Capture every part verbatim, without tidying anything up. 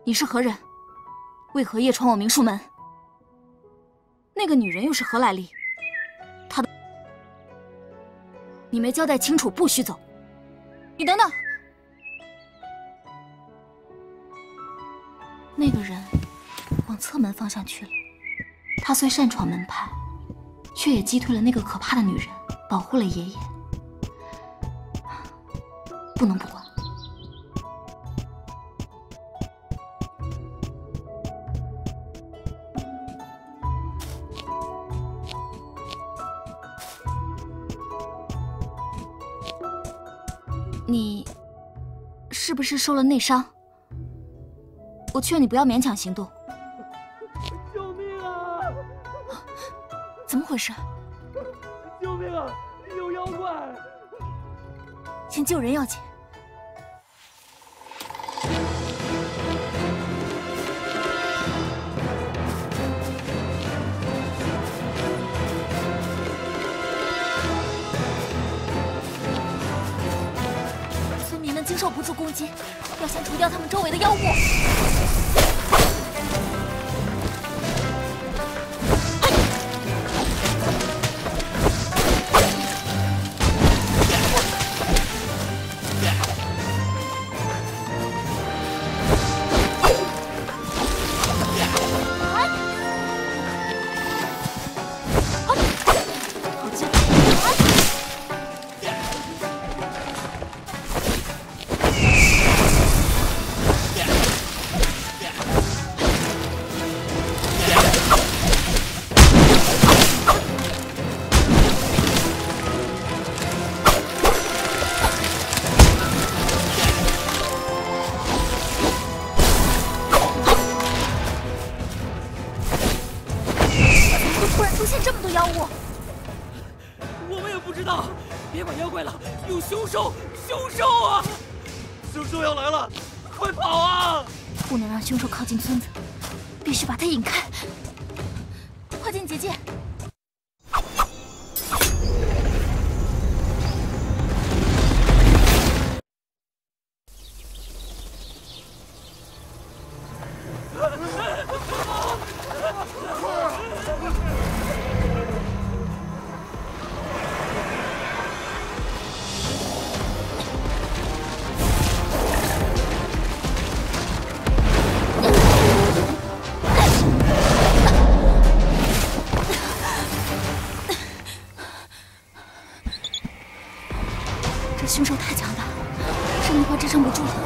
你是何人？为何夜闯我明术门？那个女人又是何来历？她的……你没交代清楚，不许走！你等等，那个人往侧门方向去了。他虽擅闯门派，却也击退了那个可怕的女人，保护了爷爷。不能不管。 你是不是受了内伤？我劝你不要勉强行动。 救命啊！ 怎么回事？ 救命啊！有妖怪！ 先救人要紧。经受不住攻击，要先除掉他们周围的妖物。凶手靠近村子，必须把他引开。快进结界！凶手太强大，生力快支撑不住了。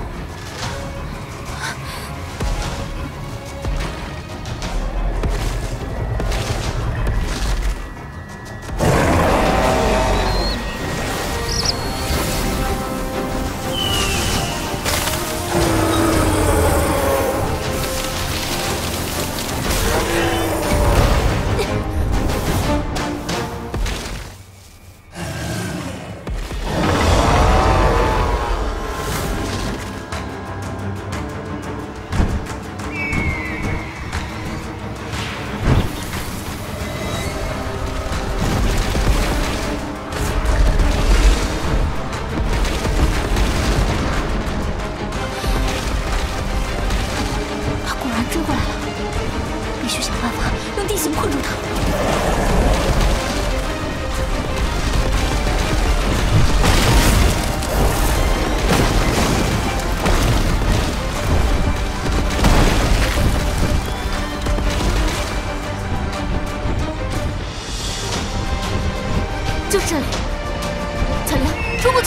就是这里，彩莲，冲过去！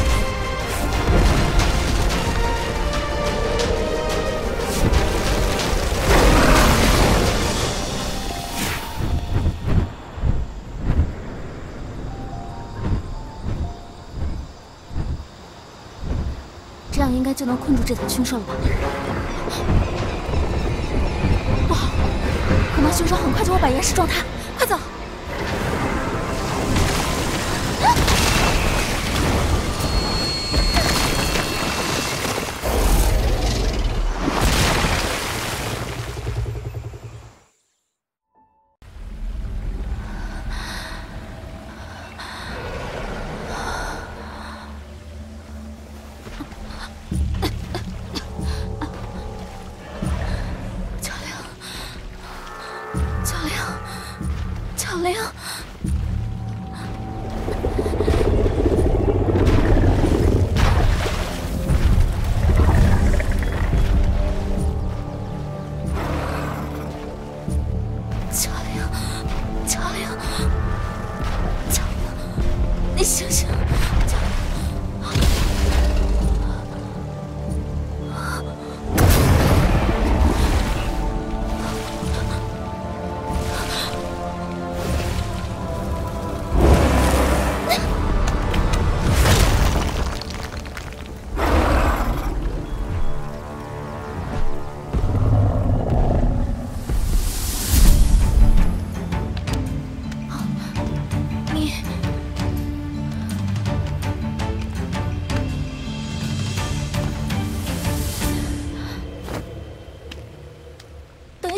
这样应该就能困住这头凶兽了吧？不好，恐怕凶手很快就会把岩石撞塌，快走！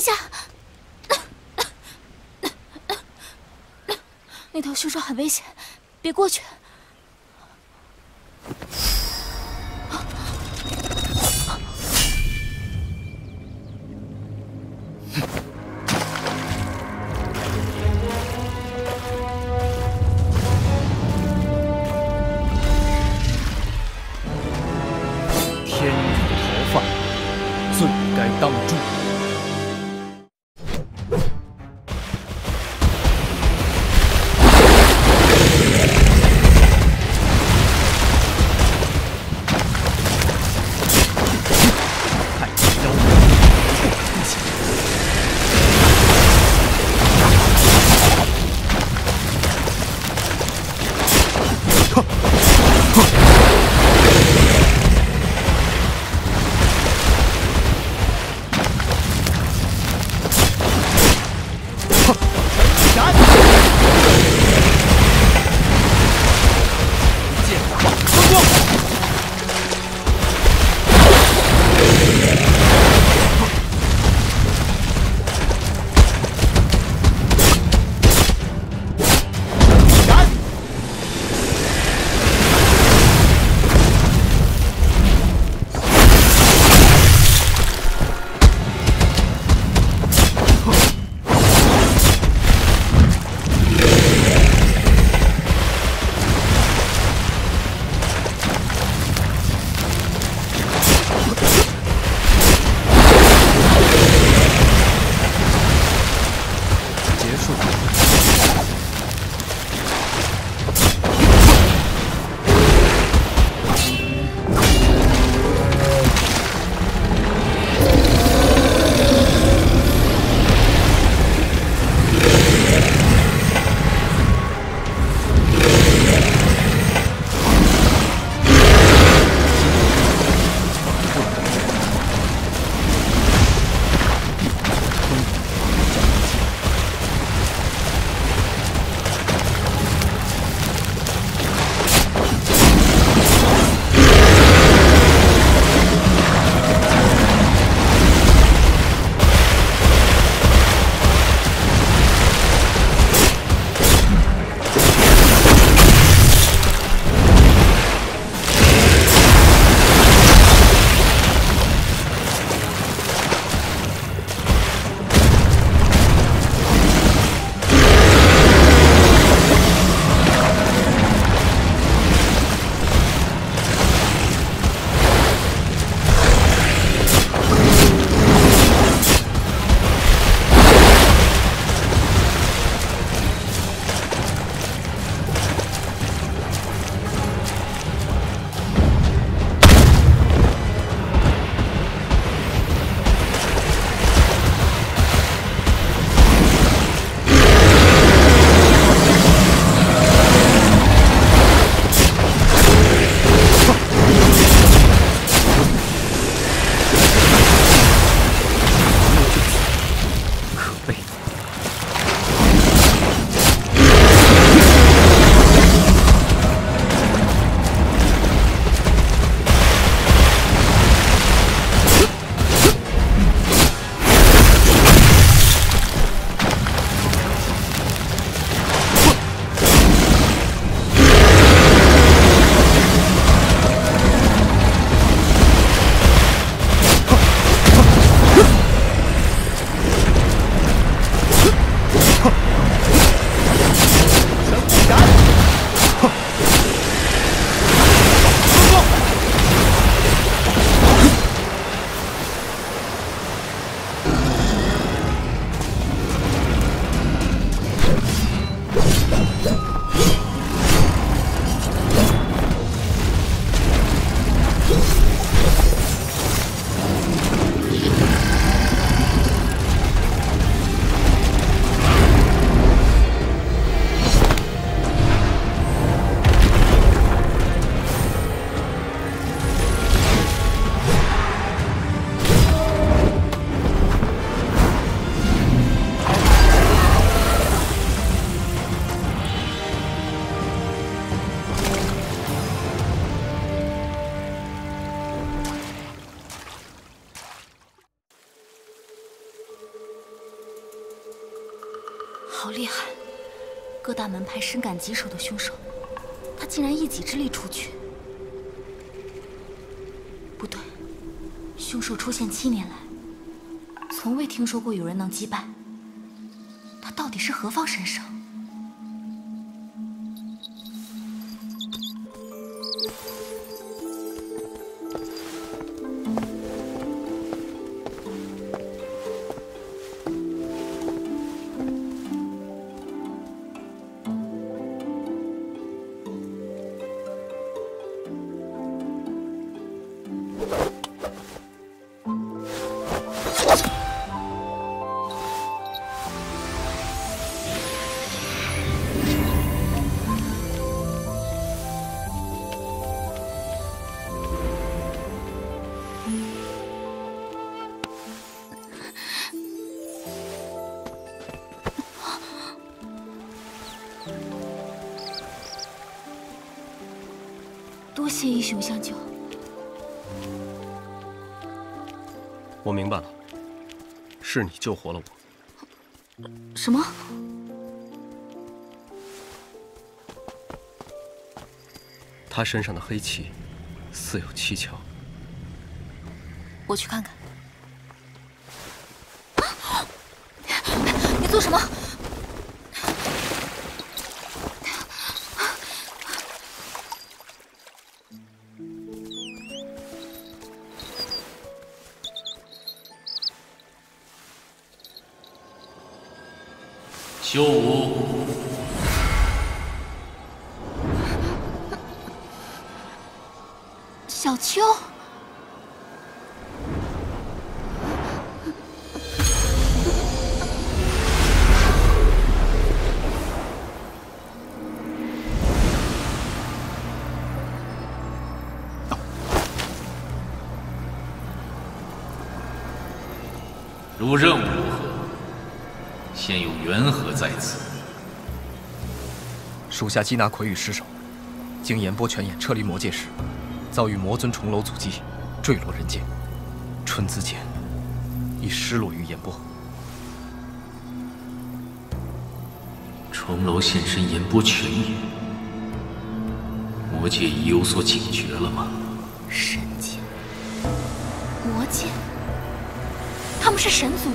下，那头凶兽很危险，别过去。 天女逃犯，罪该当诛。 啊！ 好厉害！各大门派深感棘手的凶手，他竟然一己之力除去。不对，凶手出现七年来，从未听说过有人能击败。他到底是何方神圣？ 多谢义雄相救。 我明白了，是你救活了我。 什么？ 他身上的黑气似有蹊跷。 我去看看。啊！你做什么？ 修武， 小秋， 如任务如何？ 现有缘何在此？ 属下缉拿魁羽尸首，经炎波泉眼撤离魔界时，遭遇魔尊重楼阻击，坠落人间。春姿剑已失落于炎波。 重楼现身炎波泉眼，魔界已有所警觉了吗？ 神界、魔界，他们是神族。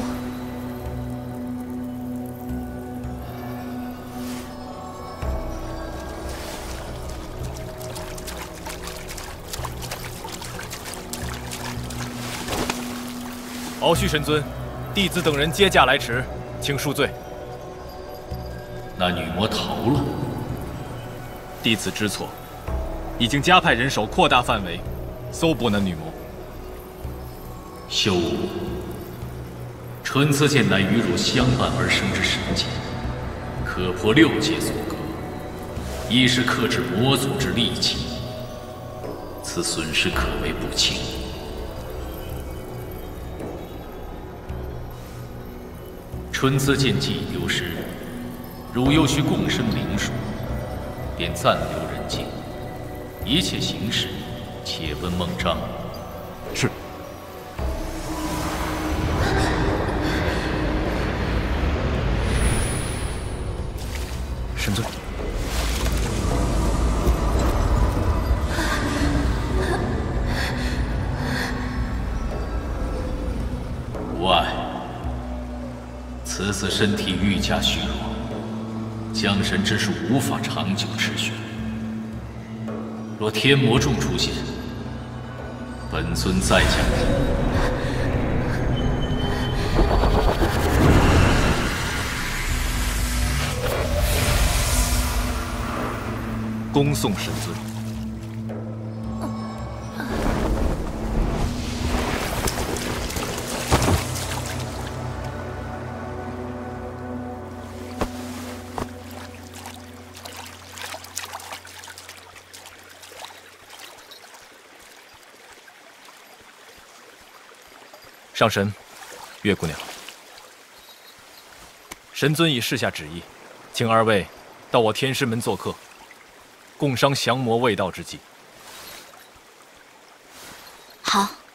鳌须神尊，弟子等人接驾来迟，请恕罪。 那女魔逃了， 弟子知错，已经加派人手扩大范围，搜捕那女魔。 修武，春姿剑乃与汝相伴而生之神剑，可破六界阻隔，亦是克制魔族之利器，此损失可谓不轻。 春姿剑既已丢失，汝又需共生灵属，便暂留人间，一切行事且问孟章。 是。神尊。 无碍。 此次身体愈加虚弱，降神之术无法长久持续。若天魔众出现，本尊再降一。 恭送神尊。 上神，月姑娘，神尊已示下旨意，请二位到我天师门做客，共商降魔卫道之计。 好。